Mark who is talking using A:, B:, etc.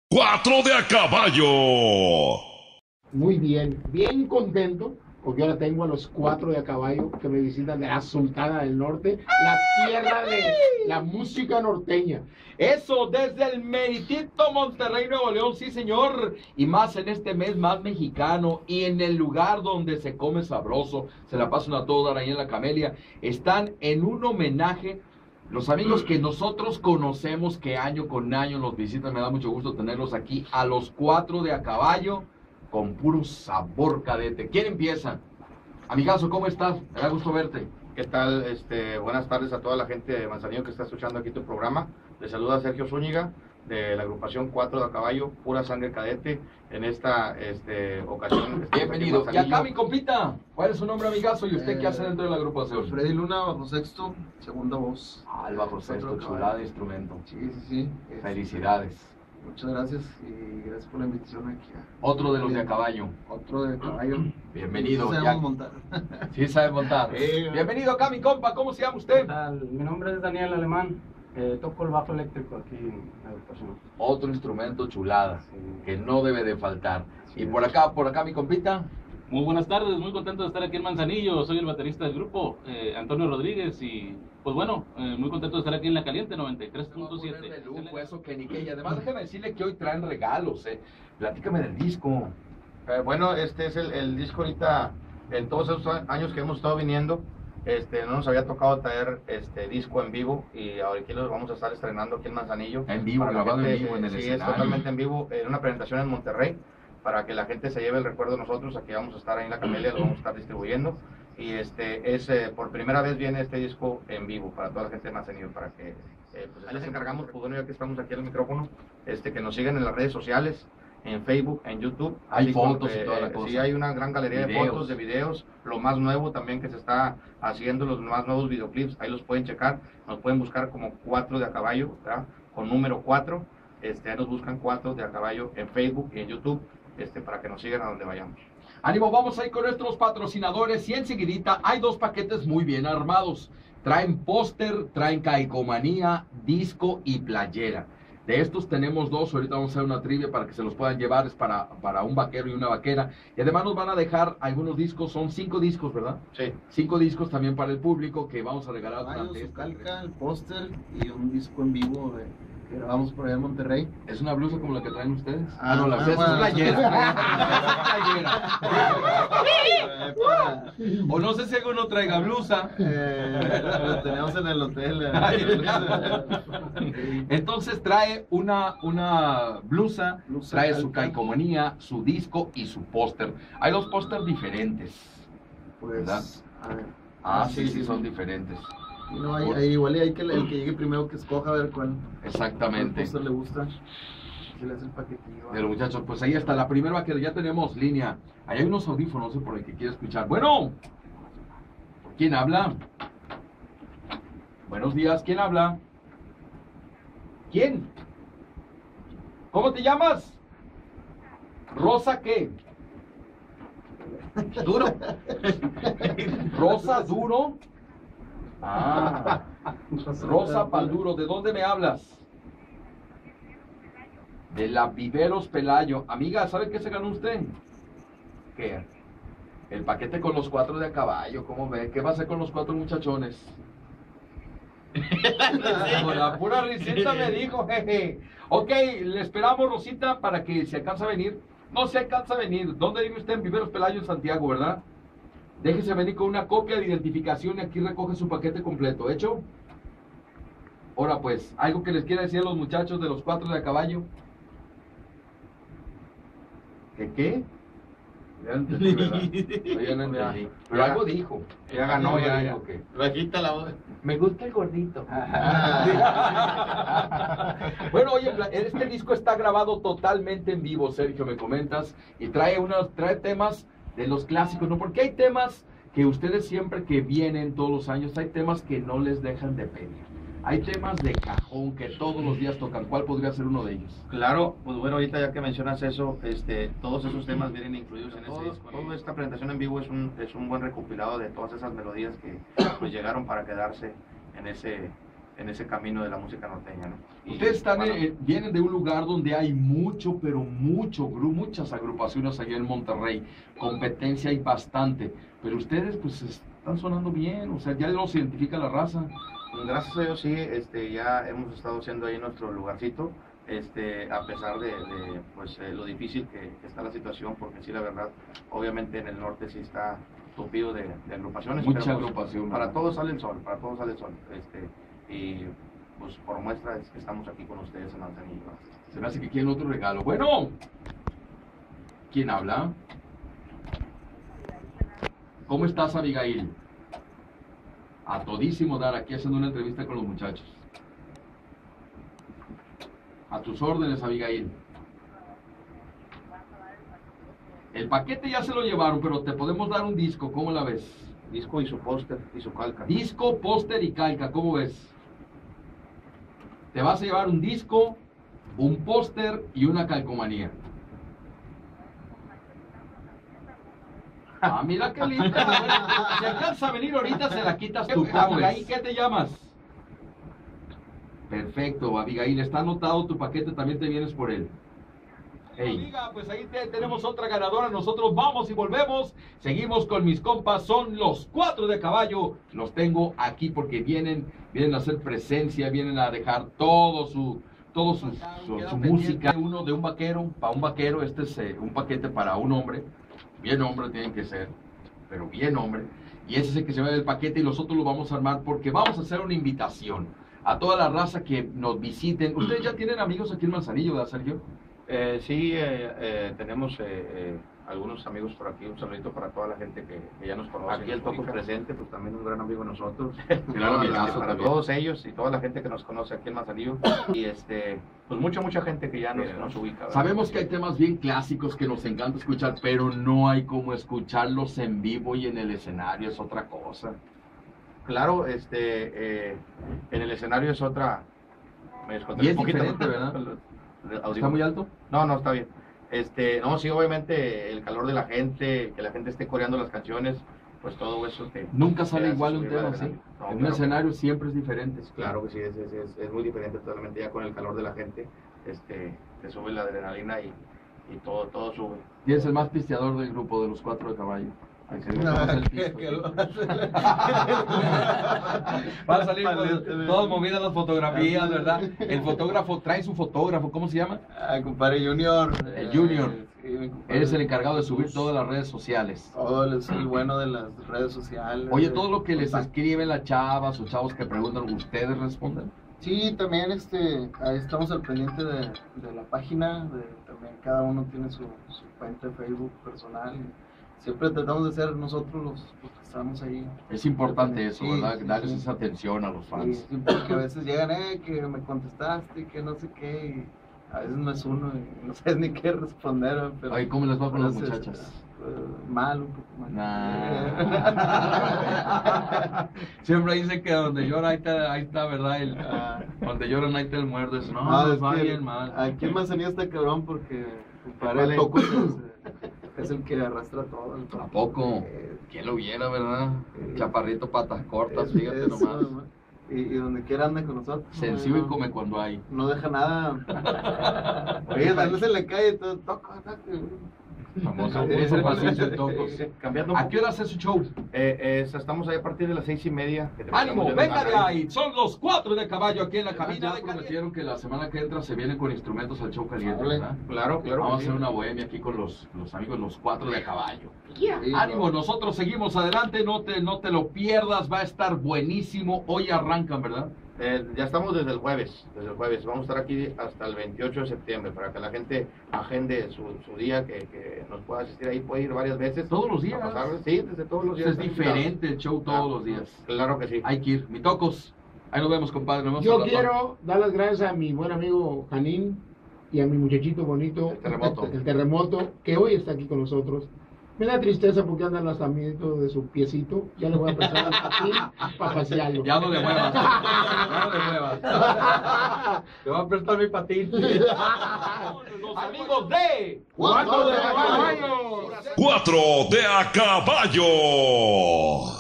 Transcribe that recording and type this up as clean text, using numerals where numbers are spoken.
A: Cuatro de a caballo.
B: Muy bien, bien contento, porque ahora tengo a los cuatro de a caballo que me visitan de la Sultana del Norte, la tierra de la música norteña.
C: Eso, desde el meritito Monterrey, Nuevo León, sí señor, y más en este mes más mexicano, y en el lugar donde se come sabroso, se la pasan a todo dar ahí en la Camelia, están en un homenaje. Los amigos que nosotros conocemos, que año con año nos visitan, me da mucho gusto tenerlos aquí, a los cuatro de a caballo, con puro sabor, Cadete. ¿Quién empieza? Amigazo, ¿cómo estás? Me da gusto verte.
D: ¿Qué tal? Buenas tardes a toda la gente de Manzanillo que está escuchando aquí tu programa. Les saluda Sergio Zúñiga de la agrupación Cuatro de a Caballo, pura sangre cadete. En esta ocasión.
C: Bienvenido. Y acá mi compita, ¿cuál es su nombre, amigazo? ¿Y usted qué hace dentro de la agrupación?
E: Freddy Luna, bajo sexto, segunda voz.
C: Ah, el bajo sexto, chulada de instrumento.
E: Sí.
C: Felicidades.
E: Muchas gracias y gracias por la invitación aquí.
C: Otro de los de a caballo.
E: Otro de caballo.
C: Bienvenido.
E: Sí sabemos montar.
C: Sí sabe montar. Bienvenido acá, mi compa. ¿Cómo se llama usted?
F: ¿Qué tal? Mi nombre es Daniel Alemán. Toco el bajo eléctrico aquí en la agrupación.
C: Otro instrumento chulada,
F: Sí.
C: que no debe de faltar. Y por acá, mi compita.
G: Muy buenas tardes, muy contento de estar aquí en Manzanillo. Soy el baterista del grupo, Antonio Rodríguez, y pues bueno, muy contento de estar aquí en La Caliente 93.7.
C: Lujo, eso que ni que. Y además déjame decirle que hoy traen regalos, Platícame del disco.
D: Bueno, este es el disco ahorita, en todos esos años que hemos estado viniendo, no nos había tocado traer disco en vivo y ahora aquí lo vamos a estar estrenando aquí en Manzanillo.
C: En vivo,
D: Para la
C: grabado en
D: gente,
C: vivo en el
D: sí,
C: escenario.
D: es totalmente en vivo, en una presentación en Monterrey, para que la gente se lleve el recuerdo de nosotros. Aquí vamos a estar ahí en la Camelia, lo vamos a estar distribuyendo. Y por primera vez viene este disco en vivo para toda la gente de Manzanillo, para que pues ahí les encargamos, pues bueno, ya que estamos aquí en el micrófono, que nos sigan en las redes sociales, en Facebook, en YouTube.
C: Hay
D: así como
C: fotos y toda la cosa.
D: Sí, hay una gran galería
C: Videos.
D: de fotos, de videos, lo más nuevo también que se está haciendo, los más nuevos videoclips, ahí los pueden checar, nos pueden buscar como Cuatro de a Caballo, ¿verdad? Con número 4, ahí nos buscan Cuatro de a Caballo en Facebook y en YouTube, para que nos sigan a donde vayamos.
C: Ánimo, vamos a ir con nuestros patrocinadores y enseguidita hay dos paquetes muy bien armados. Traen póster, traen calcomanía, disco y playera. De estos tenemos dos, ahorita vamos a hacer una trivia para que se los puedan llevar, es para un vaquero y una vaquera. Y además nos van a dejar algunos discos, son 5 discos, ¿verdad?
D: Sí.
C: 5 discos también para el público que vamos a regalar
E: Caballo,
C: durante
E: su
C: esta.
E: calca, el póster y un disco en vivo que grabamos por allá en Monterrey.
C: ¿Es una blusa como la que traen ustedes?
E: No,
C: la
E: bueno,
C: es playera.
E: Para-
C: O no sé si alguno traiga blusa.
E: lo tenemos en el hotel.
C: Entonces trae una blusa,
E: Blusa,
C: trae su
E: calca.
C: calcomanía, su disco y su póster. Hay dos pósters diferentes. ¿Verdad?
E: Pues, a ver.
C: Sí, son diferentes.
E: Y no, igual hay que el que llegue primero que escoja a ver cuál
C: Exactamente.
E: póster le gusta. Se le hace el paquetillo.
C: De los muchachos, pues ahí está la primera que ya tenemos línea. Ahí hay unos audífonos, no sé por el que quiere escuchar. Bueno, ¿quién habla? Buenos días, ¿quién habla? ¿Quién? ¿Cómo te llamas? ¿Rosa qué? ¿Duro? ¿Rosa duro? Ah, Rosa Palduro, ¿de dónde me hablas? De la Viveros Pelayo. Amiga, ¿sabe qué se ganó usted? ¿Qué? El paquete con los 4 de a caballo, ¿cómo ve? ¿Qué va a hacer con los 4 muchachones? Con la pura risita me dijo, jeje. Ok, le esperamos, Rosita, para que se alcanza a venir. No se alcanza a venir. ¿Dónde vive usted? En Viveros Pelayo, en Santiago, ¿verdad? Déjese venir con una copia de identificación y aquí recoge su paquete completo. ¿Hecho? Ahora pues, ¿algo que les quiera decir a los muchachos de los 4 de a caballo? ¿Qué? Ya no entendí, ¿verdad? No, ya no entendí. Pero algo dijo.
D: Ya ganó, ya.
C: dijo que...
D: Bajita la voz.
C: Me gusta el gordito. Bueno, oye, este disco está grabado totalmente en vivo, Sergio, me comentas, y trae temas de los clásicos, ¿no? Porque hay temas que ustedes siempre que vienen todos los años, hay temas que no les dejan de pedir. Hay temas de cajón que todos los días tocan. ¿Cuál podría ser uno de ellos?
D: Claro, pues bueno, ahorita ya que mencionas eso, todos esos temas vienen incluidos en este disco. Toda esta presentación en vivo es un buen recopilado de todas esas melodías que pues llegaron para quedarse en ese camino de la música norteña, ¿no? Y,
C: Ustedes están
D: bueno,
C: vienen de un lugar donde hay mucho, pero muchas agrupaciones allá en Monterrey. Competencia hay bastante, pero ustedes pues están sonando bien, o sea, ya los identifica la raza.
D: gracias a Dios sí, ya hemos estado haciendo ahí nuestro lugarcito, a pesar de pues, lo difícil que está la situación, porque sí, la verdad, obviamente en el norte sí está tupido de agrupaciones.
C: Mucha
D: pero, pues,
C: agrupación.
D: Para todos sale el sol, para todos sale el sol. Y pues por muestra es que estamos aquí con ustedes en Manzanillo.
C: Se me hace que quieren otro regalo. Bueno, ¿quién habla? ¿Cómo estás, Abigail? A todísimo dar, aquí haciendo una entrevista con los muchachos. A tus órdenes, Abigail. El paquete ya se lo llevaron, pero te podemos dar un disco, ¿cómo la ves?
D: Disco y su póster y su calca.
C: Disco, póster y calca, ¿cómo ves? Te vas a llevar un disco, un póster y una calcomanía. Ah, mira qué linda. Si alcanza a venir ahorita, se la quitas tú. Abigail, ¿qué te llamas? Perfecto, Abigail, está anotado tu paquete, también te vienes por él. Hey. Amiga, pues ahí tenemos otra ganadora. Nosotros vamos y volvemos. Seguimos con mis compas. Son los 4 de caballo. Los tengo aquí porque vienen a hacer presencia, vienen a dejar todo su música. Uno de un vaquero, para un vaquero. Este es un paquete para un hombre. Bien hombre tienen que ser, pero bien hombre. Y ese es el que se va del paquete y nosotros lo vamos a armar porque vamos a hacer una invitación a toda la raza que nos visiten. ¿Ustedes ya tienen amigos aquí en Manzanillo, verdad, Sergio?
D: Sí, tenemos algunos amigos por aquí. Un saludito para toda la gente que ya nos conoce. Aquí el Toco presente, pues también un gran amigo de nosotros.
C: Claro,
D: para todos ellos y toda la gente que nos conoce aquí en Manzanillo. Y pues mucha gente que ya nos ubica, ¿verdad?
C: Sabemos que hay temas bien clásicos que nos encanta escuchar, pero no hay como escucharlos en vivo y en el escenario, es otra cosa.
D: Claro, en el escenario es otra. Me desconté
C: Y es
D: un poquito,
C: diferente, ¿verdad? ¿Está muy alto?
D: No, está bien. No, sí, obviamente el calor de la gente, que la gente esté coreando las canciones, pues todo eso
C: nunca sale
D: hace
C: igual un
D: subir
C: tema
D: la
C: así.
D: adrenalina. No,
C: En un
D: claro.
C: escenario siempre es diferente.
D: Claro que sí, es muy diferente totalmente ya con el calor de la gente, te sube la adrenalina y todo sube.
C: ¿Quién es el más pisteador del grupo de los 4 de caballo? Ay, que no conoce el pisto. Van a salir todas movidas las fotografías, ¿verdad? El fotógrafo, trae su fotógrafo, ¿cómo se llama?
E: Compadre Junior.
C: El Junior.
E: Sí, mi compadre.
C: Eres el encargado de subir todas las redes sociales.
E: Todo es el bueno de las redes sociales.
C: Oye, todo lo que les
E: Contacto.
C: escriben las chavas o chavos que preguntan, ¿ustedes responden?
E: Sí, también ahí estamos al pendiente de la página, también cada uno tiene su cuenta de Facebook personal. Siempre tratamos de ser nosotros los que estamos ahí.
C: Es importante eso,
E: Sí,
C: ¿verdad?
E: sí,
C: Darles
E: sí.
C: esa atención a los
E: Sí,
C: fans.
E: sí, porque a veces llegan, que me contestaste, que no sé qué, y a veces no es uno y no sabes ni qué responder. ¿No? Pero
C: Oye, ¿cómo les va con las
E: entonces,
C: muchachas?
E: Mal, un poco mal.
C: Nah. Siempre dicen que donde llora ahí está, ¿verdad? Donde lloran ahí está el muerto. No,
E: No,
C: les
E: es
C: va
E: que
C: bien mal.
E: aquí en Manzanillo está cabrón porque
D: Vale.
E: el Toco es el que arrastra todo.
C: ¿A poco? ¿Quién lo viera, verdad? Chaparrito, patas cortas, fíjate
E: Eso,
C: nomás.
E: nomás. Y donde quiera anda con nosotros.
C: Sencillo y
E: no,
C: come cuando hay.
E: no deja nada. Oye, andas en la calle y todo, Toco,
C: Famoso, eso paciencia en tocos.
D: Cambiando un
C: ¿A qué hora hace su show?
D: Estamos ahí a partir de las 6:30. que
C: ¡Ánimo!
D: terminamos
C: ¡Venga de
D: la-
C: ahí! Son los 4 de caballo aquí en la
D: Además,
C: cabina.
D: ya
C: Ya prometieron que la semana que entra se vienen con instrumentos al show caliente, ¿verdad?
D: Claro.
C: Vamos a
D: que sí.
C: hacer una bohemia aquí con los amigos, los 4 de caballo.
E: Sí,
C: Ánimo,
E: no.
C: nosotros seguimos adelante, no te lo pierdas, va a estar buenísimo. Hoy arrancan, ¿verdad?
D: Ya estamos desde el jueves. Vamos a estar aquí hasta el 28 de septiembre para que la gente agende su día, que nos pueda asistir ahí. Puede ir varias veces.
C: Todos los días.
D: a pasar. Sí, desde todos los días.
C: Es diferente el show todos los días.
D: Claro que sí.
C: Hay que ir. Mi tocos. Ahí nos vemos, compadre. Nos vemos
B: Yo
C: al ratón.
B: quiero dar las gracias a mi buen amigo Janín y a mi muchachito bonito,
D: El Terremoto.
B: el Terremoto, que hoy está aquí con nosotros. Me da tristeza porque anda lastimado de su piecito. Ya le voy a prestar el patín para pasearlo.
C: Ya no le muevas. Ya no le muevas. Te voy a prestar mi patín. Amigos de
B: 4 de caballo.
A: 4 de a caballo.